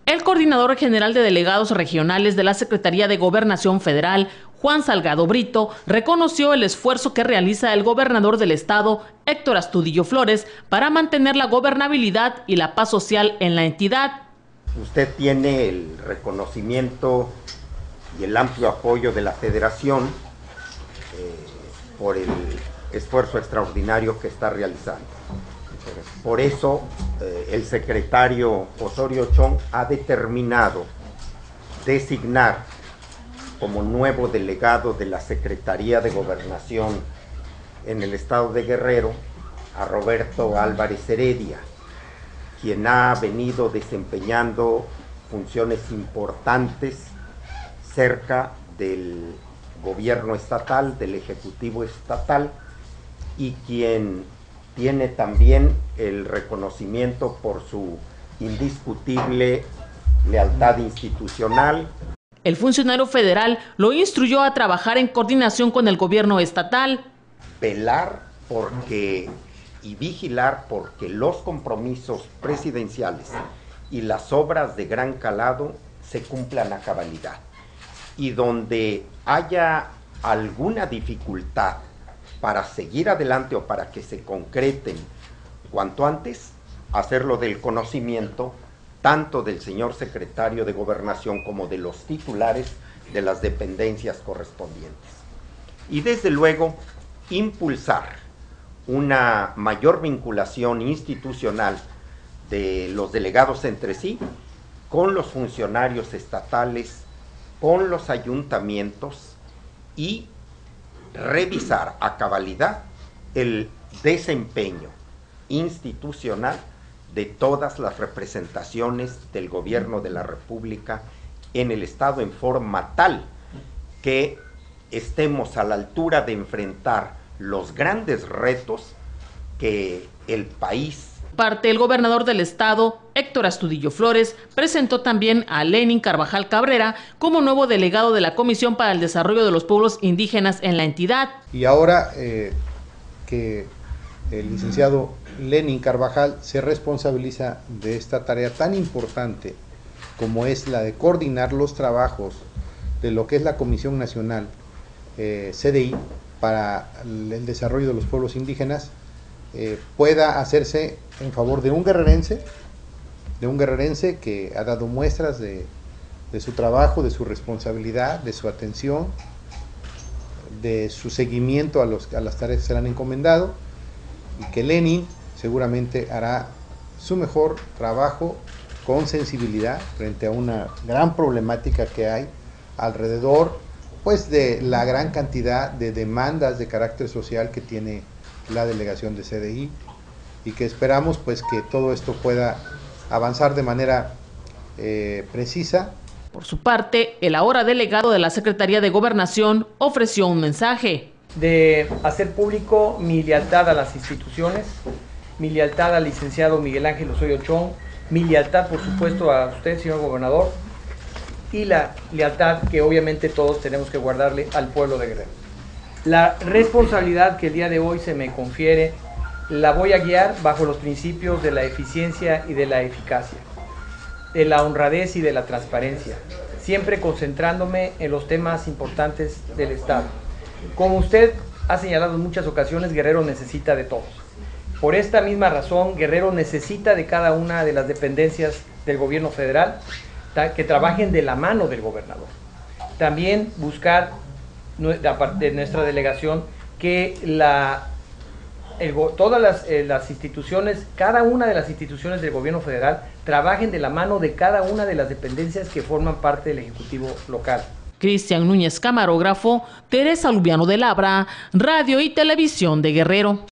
El coordinador general de delegados regionales de la Secretaría de Gobernación Federal, Juan Salgado Brito, reconoció el esfuerzo que realiza el gobernador del estado, Héctor Astudillo Flores, para mantener la gobernabilidad y la paz social en la entidad. Usted tiene el reconocimiento y el amplio apoyo de la Federación por el esfuerzo extraordinario que está realizando. Por eso el secretario Osorio Chong ha determinado designar como nuevo delegado de la Secretaría de Gobernación en el estado de Guerrero a Roberto Álvarez Heredia, quien ha venido desempeñando funciones importantes cerca del gobierno estatal, del ejecutivo estatal, y quien tiene también el reconocimiento por su indiscutible lealtad institucional. El funcionario federal lo instruyó a trabajar en coordinación con el gobierno estatal. Velar y vigilar porque los compromisos presidenciales y las obras de gran calado se cumplan a cabalidad. Y donde haya alguna dificultad para seguir adelante o para que se concreten cuanto antes, hacerlo del conocimiento tanto del señor secretario de Gobernación como de los titulares de las dependencias correspondientes. Y desde luego, impulsar una mayor vinculación institucional de los delegados entre sí, con los funcionarios estatales, con los ayuntamientos, y revisar a cabalidad el desempeño institucional de todas las representaciones del gobierno de la República en el estado, en forma tal que estemos a la altura de enfrentar los grandes retos que el país. Parte el gobernador del estado, Héctor Astudillo Flores, presentó también a Lenin Carvajal Cabrera como nuevo delegado de la Comisión para el Desarrollo de los Pueblos Indígenas en la entidad. Y ahora que el licenciado Lenin Carvajal se responsabiliza de esta tarea tan importante como es la de coordinar los trabajos de lo que es la Comisión Nacional CDI para el Desarrollo de los Pueblos Indígenas, pueda hacerse en favor de un guerrerense que ha dado muestras de su trabajo, de su responsabilidad, de su atención, de su seguimiento a las tareas que se le han encomendado, y que Lenin seguramente hará su mejor trabajo con sensibilidad frente a una gran problemática que hay alrededor pues de la gran cantidad de demandas de carácter social que tiene la delegación de CDI, y que esperamos pues que todo esto pueda avanzar de manera precisa. Por su parte, el ahora delegado de la Secretaría de Gobernación ofreció un mensaje. De hacer público mi lealtad a las instituciones, mi lealtad al licenciado Miguel Ángel Osorio Chong, mi lealtad por supuesto a usted, señor gobernador, y la lealtad que obviamente todos tenemos que guardarle al pueblo de Guerrero. La responsabilidad que el día de hoy se me confiere la voy a guiar bajo los principios de la eficiencia y de la eficacia, de la honradez y de la transparencia, siempre concentrándome en los temas importantes del Estado. Como usted ha señalado en muchas ocasiones, Guerrero necesita de todos. Por esta misma razón, Guerrero necesita de cada una de las dependencias del gobierno federal que trabajen de la mano del gobernador. También buscar de nuestra delegación que todas las instituciones, cada una de las instituciones del gobierno federal trabajen de la mano de cada una de las dependencias que forman parte del Ejecutivo local. Cristian Núñez, camarógrafo, Teresa Lubiano de Labra, Radio y Televisión de Guerrero.